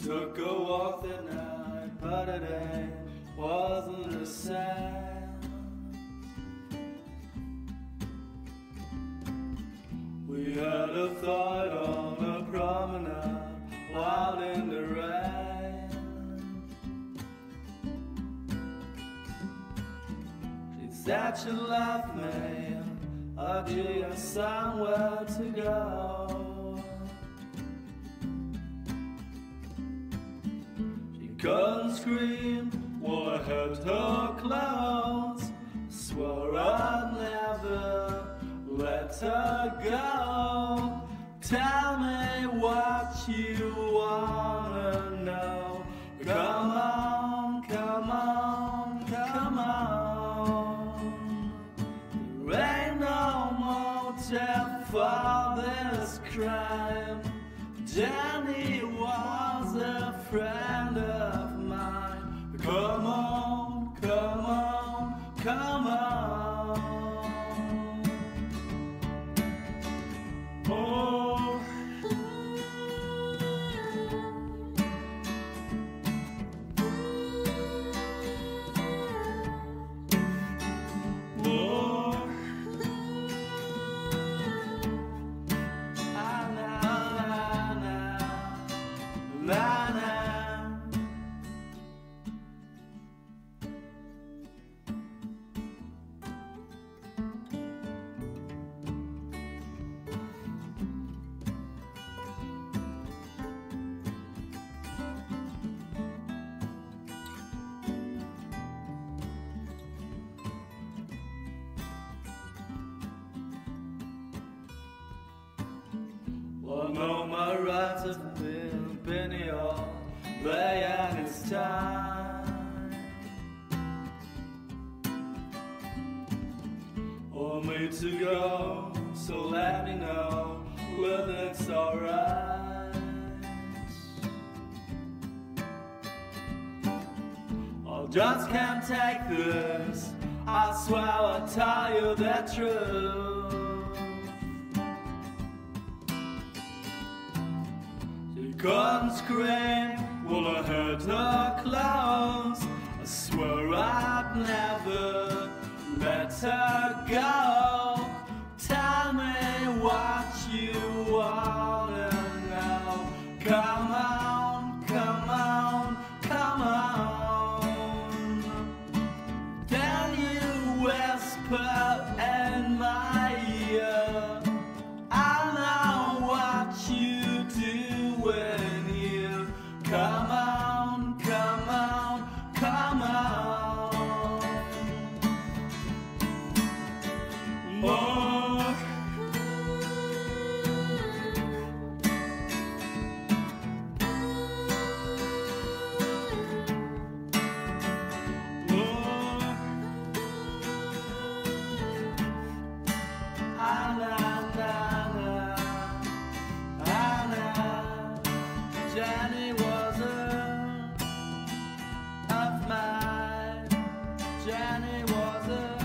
took a walk that night, but it wasn't the same. We had a fight on a promenade out in the rain. She said she loved me, I gave her somewhere to go. She couldn't scream while I held her close. Swore I'd never let her go. Tell me what you wanna know. Come on, come on, come on. There ain't no motive for this crime. Jenny was a friend of mine. Come on, come on, come on. Oh. Well, I know my rights have been penny all day and it's time for me to go, so let me know whether it's alright. I just can't take this, I swear I'll tell you the truth. She couldn't scream while I held her close. I swear I'd never let her go. Tell me what you wanna know. Come on, come on, come on. Then you whisper in my ear, I know what you do when you come on, come on, come on. Oh. Jenny was of mine. Jenny was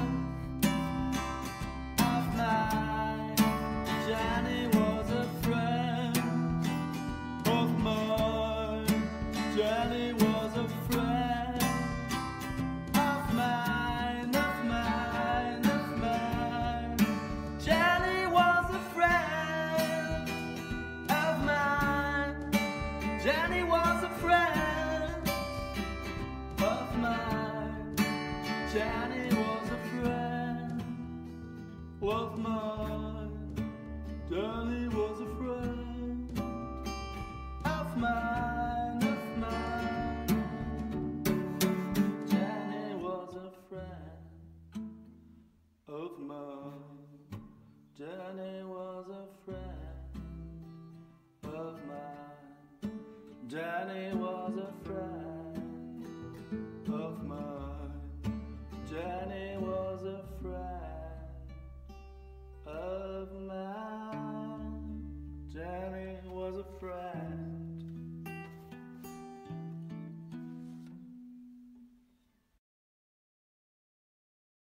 of mine. Jenny was a friend of mine. Jenny was a friend of mine, of mine, of mine. Jenny was a friend of mine. Jenny was a friend of mine. Jenny was a friend of mine. Jenny was a friend of mine, of mine. Jenny was a friend of mine. Jenny was a friend of mine. Jenny was a friend of mine. Jenny